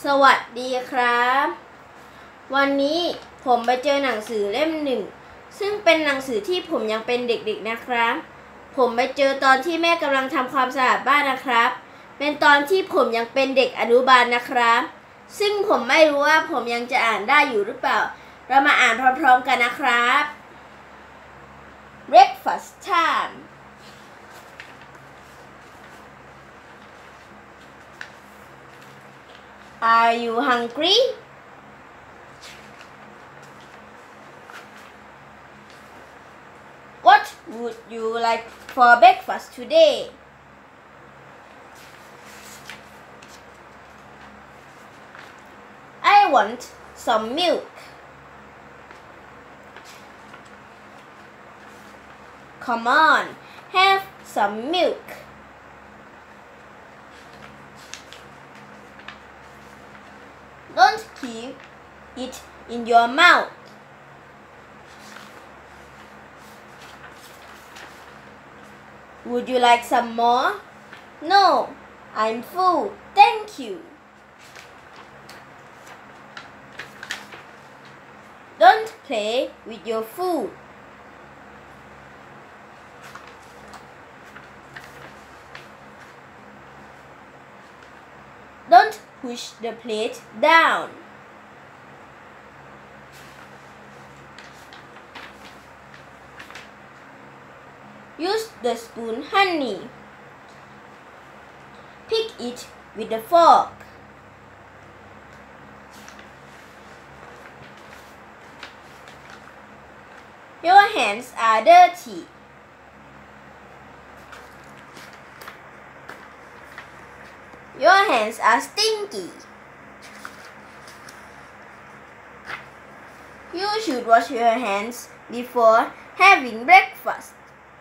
สวัสดีครับวันนี้ผมไปเจอหนังสือเล่มหนึ่งซึ่งเป็นหนังสือที่ผมยังเป็นเด็กๆนะครับผมไปเจอตอนที่แม่กำลังทำความสะอาดบ้านนะครับเป็นตอนที่ผมยังเป็นเด็กอนุบาลนะครับซึ่งผมไม่รู้ว่าผมยังจะอ่านได้อยู่หรือเปล่าเรามาอ่านพร้อมๆกันนะครับ Breakfast time Are you hungry? What would you like for breakfast today? I want some milk. Come on, have some milk. Don't keep it in your mouth. Would you like some more? No, I'm full. Thank you. Don't play with your food. Don't push the plate down. Use the spoon, honey. Pick it with the fork. Your hands are dirty. Your hands are stinky. You should wash your hands before having breakfast.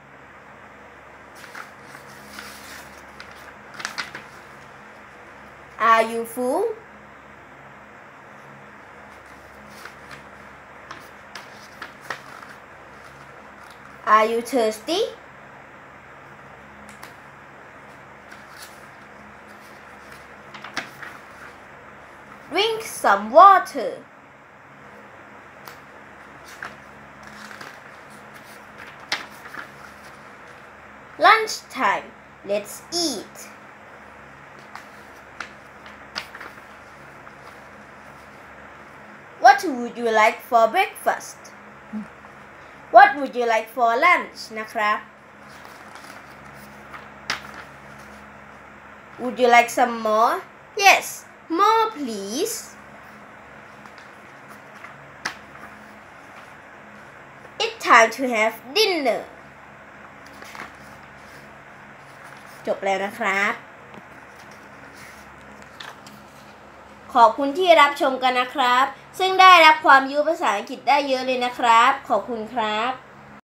Are you full? Are you thirsty? Drink some water. Lunchtime. Let's eat. What would you like for breakfast? What would you like for lunch นะครับ Would you like some more? Yes, more please. It's time to have dinner. จบแล้วนะครับขอบคุณที่รับชมกันนะครับซึ่งได้รับความรู้ภาษาอังกฤษได้เยอะเลยนะครับขอบคุณครับ